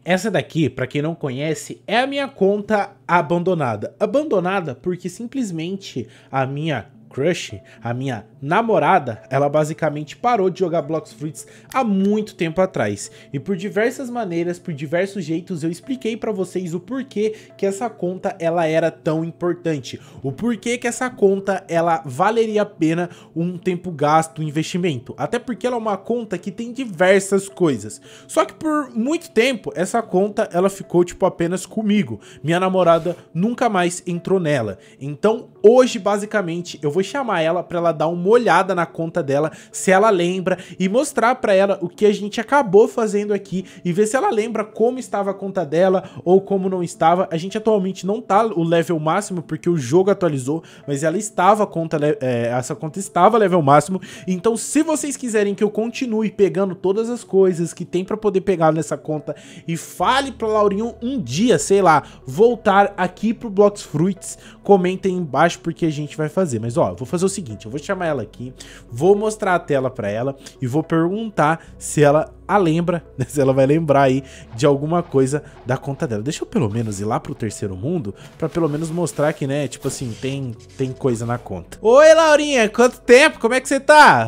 Essa daqui, pra quem não conhece, é a minha conta abandonada. Abandonada porque simplesmente a minha crush, a minha namorada, ela basicamente parou de jogar Blox Fruits há muito tempo atrás. E por diversas maneiras, por diversos jeitos, eu expliquei pra vocês o porquê que essa conta ela era tão importante. O porquê que essa conta ela valeria a pena um tempo gasto, um investimento. Até porque ela é uma conta que tem diversas coisas. Só que por muito tempo, essa conta ela ficou tipo apenas comigo. Minha namorada nunca mais entrou nela. Então hoje basicamente eu vou chamar ela pra ela dar uma olhada na conta dela, se ela lembra, e mostrar pra ela o que a gente acabou fazendo aqui e ver se ela lembra como estava a conta dela ou como não estava. A gente atualmente não tá o level máximo porque o jogo atualizou, mas ela estava essa conta estava level máximo. Então se vocês quiserem que eu continue pegando todas as coisas que tem pra poder pegar nessa conta e fale pra Laurinho um dia, sei lá, voltar aqui pro Blox Fruits, comentem embaixo porque a gente vai fazer. Mas ó, eu vou fazer o seguinte, eu vou chamar ela aqui, vou mostrar a tela pra ela e vou perguntar se ela lembra, né, se ela vai lembrar aí de alguma coisa da conta dela. Deixa eu pelo menos ir lá pro terceiro mundo pra pelo menos mostrar que, né, tipo assim, tem coisa na conta. Oi, Laurinha, quanto tempo? Como é que você tá?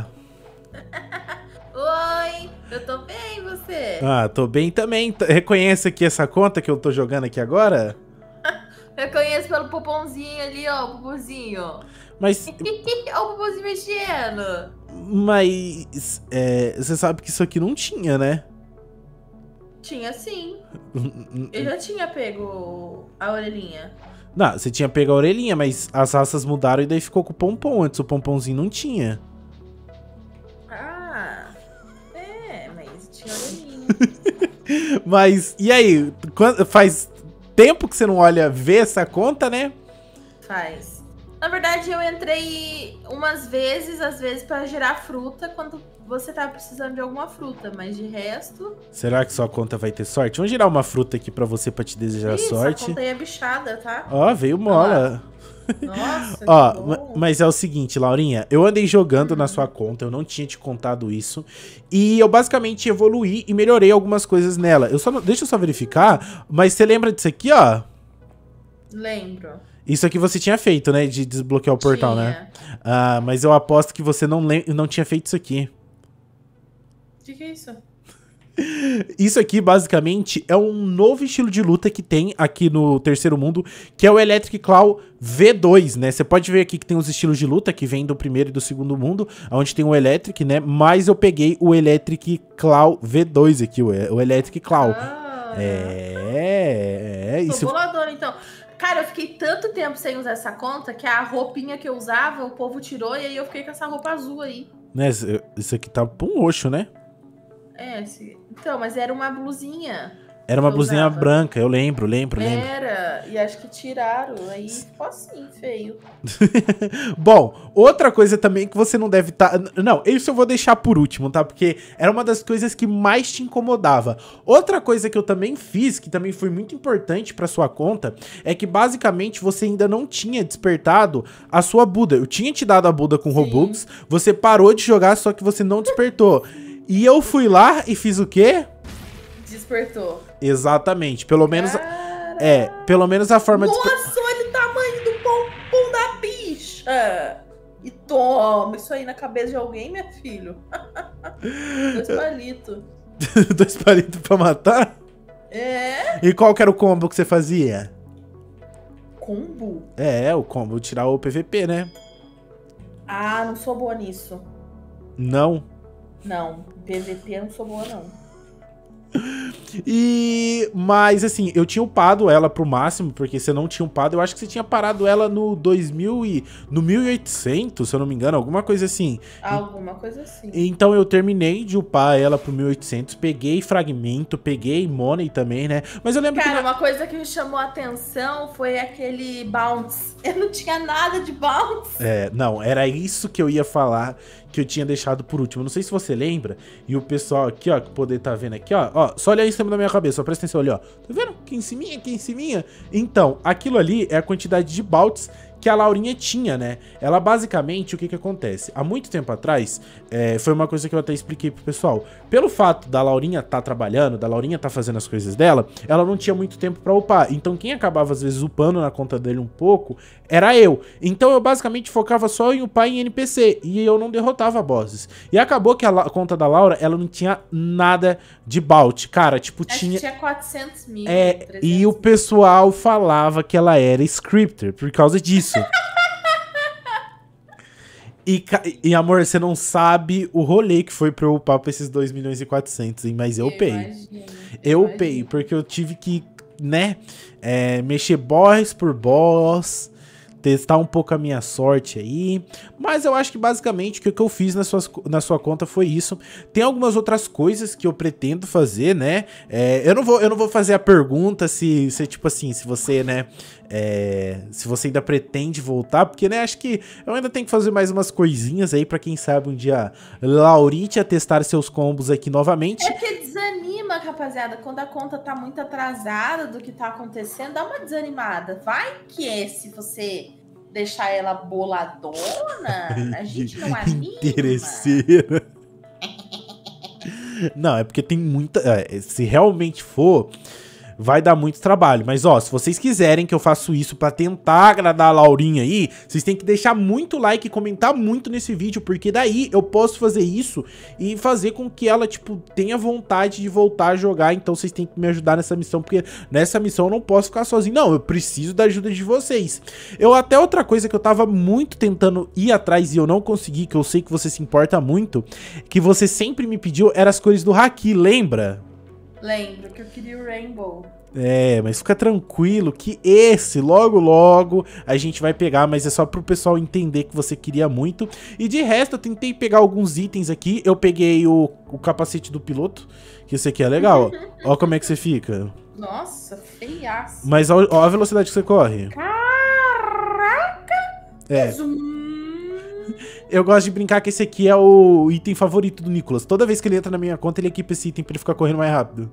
Oi, eu tô bem, e você? Ah, tô bem também. Reconhece aqui essa conta que eu tô jogando aqui agora? Eu conheço pelo poponzinho ali, ó, o poponzinho. Mas... Ó o poponzinho mexendo. Mas... você sabe que isso aqui não tinha, né? Tinha sim. Eu já tinha pego a orelhinha. Não, você tinha pego a orelhinha, mas as raças mudaram e daí ficou com o pompom. Antes o pomponzinho não tinha. Ah, mas tinha orelhinha. Mas, e aí? Faz tempo que você não olha, vê essa conta, né? Faz. Na verdade, eu entrei umas vezes, às vezes, pra gerar fruta quando você tava precisando de alguma fruta, mas de resto... Será que sua conta vai ter sorte? Vamos girar uma fruta aqui pra você, pra te desejar sorte. Essa conta aí é bichada, tá? Ó, veio mola. Nossa, ó, que bom. mas é o seguinte, Laurinha, eu andei jogando na sua conta, eu não tinha te contado isso, e eu basicamente evoluí e melhorei algumas coisas nela. Deixa eu só verificar, mas você lembra disso aqui, ó? Lembro. Isso aqui você tinha feito, né? De desbloquear o portal, né? Ah, mas eu aposto que você não tinha feito isso aqui. O que é isso? Isso aqui, basicamente, é um novo estilo de luta que tem aqui no terceiro mundo, que é o Electric Claw V2, né? Você pode ver aqui que tem os estilos de luta que vem do primeiro e do segundo mundo, onde tem o Electric, né? Mas eu peguei o Electric Claw V2 aqui, o Electric Claw. Tô boladona, então. Cara, eu fiquei tanto tempo sem usar essa conta que a roupinha que eu usava, o povo tirou e aí eu fiquei com essa roupa azul aí. Né? Isso aqui tá um roxo, né? Então, mas era uma blusinha. Era uma blusinha branca, eu lembro. Era, e acho que tiraram, aí ficou assim, feio. Bom, outra coisa também que você não deve estar... Não, isso eu vou deixar por último, tá? Porque era uma das coisas que mais te incomodava. Outra coisa que eu também fiz, que também foi muito importante pra sua conta, é que basicamente você ainda não tinha despertado a sua Buda. Eu tinha te dado a Buda com Robux, você parou de jogar, só que você não despertou. E eu fui lá e fiz o quê? Despertou. Exatamente, pelo menos... pelo menos a forma... Nossa, olha o tamanho do pompom da bicha! E toma isso aí na cabeça de alguém, meu filho. 2 palitos. 2 palitos pra matar? E qual que era o combo que você fazia? Combo? O combo, tirar o PVP, né? Ah, não sou boa nisso. Não? Não, PVP eu não sou boa, não. Mas assim, eu tinha upado ela pro máximo, porque você não tinha upado. Eu acho que você tinha parado ela no 1800, se eu não me engano, alguma coisa assim. Alguma coisa assim. Então eu terminei de upar ela pro 1800, peguei fragmento, peguei money também, né? Mas eu lembro uma coisa que me chamou a atenção foi aquele bounce. Eu não tinha nada de bounce. Não, era isso que eu ia falar, que eu tinha deixado por último. Não sei se você lembra, e o pessoal aqui, ó, que poder tá vendo aqui, ó, só olha aí em cima da minha cabeça, ó, presta atenção ali, ó. Tá vendo? Aqui em cima. Então, aquilo ali é a quantidade de balts que a Laurinha tinha, né? Ela basicamente, o que que acontece? Há muito tempo atrás, foi uma coisa que eu até expliquei pro pessoal. Pelo fato da Laurinha tá trabalhando, da Laurinha tá fazendo as coisas dela, ela não tinha muito tempo pra upar. Então quem acabava às vezes upando na conta dele um pouco, era eu. Então eu basicamente focava só em upar em NPC, e eu não derrotava bosses. E acabou que a conta da Laura, ela não tinha nada de bout. Cara, tipo, Acho tinha... que tinha 400 mil. E o pessoal falava que ela era scripter por causa disso. E amor, você não sabe o rolê que foi pra eu upar pra esses 2 milhões e 400, hein? Mas eu upei. Eu upei, porque eu tive que, né, mexer boss por boss, testar um pouco a minha sorte aí. Mas eu acho que basicamente o que eu fiz na sua conta foi isso. Tem algumas outras coisas que eu pretendo fazer, né? Eu não vou fazer a pergunta se tipo assim, se você, né, se você ainda pretende voltar, porque, né, acho que eu ainda tenho que fazer mais umas coisinhas aí pra quem sabe um dia Laurite testar seus combos aqui novamente. É que desanima, rapaziada, quando a conta tá muito atrasada do que tá acontecendo, dá uma desanimada. Vai que se você deixar ela boladona, a gente não anima. Interesseira. Não, é porque tem muita... se realmente for, vai dar muito trabalho. Mas, ó, se vocês quiserem que eu faça isso pra tentar agradar a Laurinha aí, vocês têm que deixar muito like e comentar muito nesse vídeo, porque daí eu posso fazer isso e fazer com que ela, tipo, tenha vontade de voltar a jogar. Então vocês têm que me ajudar nessa missão, porque nessa missão eu não posso ficar sozinho. Não, eu preciso da ajuda de vocês. Até outra coisa que eu tava muito tentando ir atrás e eu não consegui, que eu sei que você se importa muito, que você sempre me pediu, eram as cores do Haki, lembra? Lembro que eu queria o Rainbow. Mas fica tranquilo que esse, logo, a gente vai pegar, mas é só pro pessoal entender que você queria muito. E de resto, eu tentei pegar alguns itens aqui. Eu peguei o capacete do piloto, que esse aqui é legal. Ó como é que você fica. Nossa, feiaço. Mas ó a velocidade que você corre. Caraca! Eu gosto de brincar que esse aqui é o item favorito do Nicolas. Toda vez que ele entra na minha conta, ele equipa esse item pra ele ficar correndo mais rápido.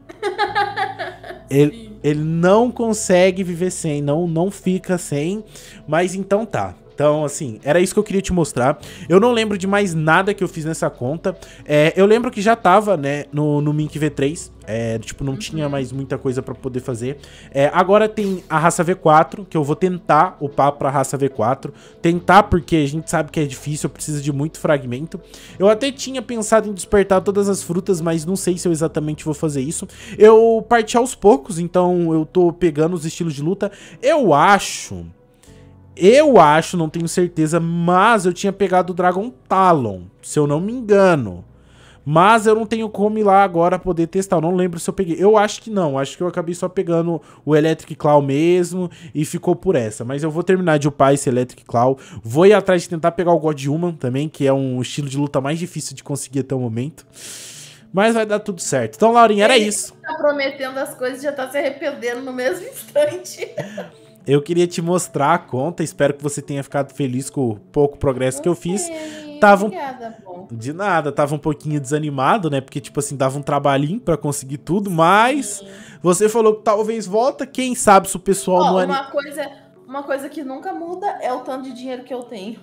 Ele não consegue viver sem, não fica sem, mas então tá. Então, assim, era isso que eu queria te mostrar. Eu não lembro de mais nada que eu fiz nessa conta. Eu lembro que já tava, né, no Mink V3. Tipo, não tinha mais muita coisa pra poder fazer. Agora tem a raça V4, que eu vou tentar upar pra raça V4. Tentar, porque a gente sabe que é difícil, eu preciso de muito fragmento. Eu até tinha pensado em despertar todas as frutas, mas não sei se eu exatamente vou fazer isso. Eu parti aos poucos, então eu tô pegando os estilos de luta. Eu acho, não tenho certeza, mas eu tinha pegado o Dragon Talon, se eu não me engano. Mas eu não tenho como ir lá agora poder testar, eu não lembro se eu peguei. Eu acho que não, acho que eu acabei só pegando o Electric Claw mesmo e ficou por essa. Mas eu vou terminar de upar esse Electric Claw, vou ir atrás de tentar pegar o God Human também, que é um estilo de luta mais difícil de conseguir até o momento. Mas vai dar tudo certo. Então, Laurinha, era isso. Tá prometendo as coisas e já tá se arrependendo no mesmo instante. Eu queria te mostrar a conta, espero que você tenha ficado feliz com o pouco progresso que eu fiz. Obrigada, bom. De nada, tava um pouquinho desanimado, né? Porque, tipo assim, dava um trabalhinho pra conseguir tudo, mas você falou que talvez volta, quem sabe se o pessoal não... Uma coisa que nunca muda é o tanto de dinheiro que eu tenho.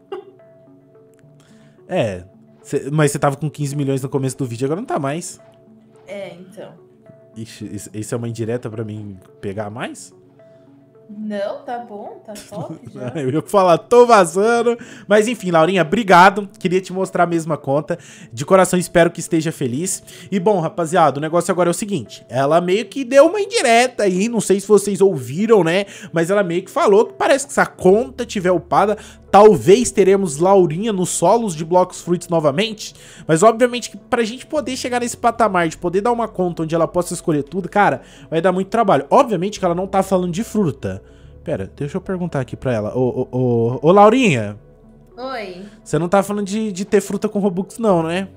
Mas você tava com 15 milhões no começo do vídeo, agora não tá mais. Então. Ixi, isso é uma indireta pra mim pegar mais? Não, tá bom, tá top já. Eu ia falar, tô vazando. Mas enfim, Laurinha, obrigado. Queria te mostrar a mesma conta. De coração, espero que esteja feliz. E bom, rapaziada, o negócio agora é o seguinte. Ela meio que deu uma indireta aí, não sei se vocês ouviram, né? Mas ela meio que falou que parece que se a conta tiver upada, talvez teremos Laurinha nos solos de Blox Fruits novamente. Mas obviamente que pra gente poder chegar nesse patamar, de poder dar uma conta onde ela possa escolher tudo, cara, vai dar muito trabalho. Obviamente que ela não tá falando de fruta. Pera, deixa eu perguntar aqui pra ela. Ô, Laurinha. Oi. Você não tá falando de ter fruta com Robux não, né?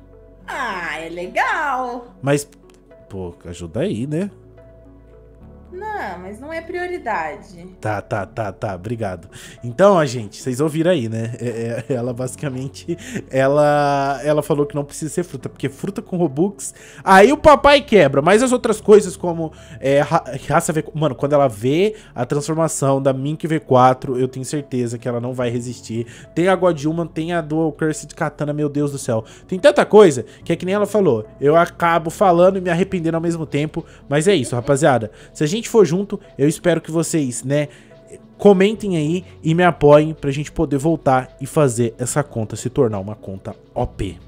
Ah, é legal. Mas, pô, ajuda aí, né? Não, mas não é prioridade. Tá, obrigado. Então, ó, gente, vocês ouviram aí, né? Ela basicamente, ela falou que não precisa ser fruta, porque fruta com Robux, aí o papai quebra, mas as outras coisas como raça V4, mano, quando ela vê a transformação da Mink V4, eu tenho certeza que ela não vai resistir. Tem a Godhuman, tem a Dual Curse de Katana, meu Deus do céu. Tem tanta coisa que é que nem ela falou, eu acabo falando e me arrependendo ao mesmo tempo, mas é isso, rapaziada. Se a gente for junto, eu espero que vocês, né, comentem aí e me apoiem pra gente poder voltar e fazer essa conta se tornar uma conta OP.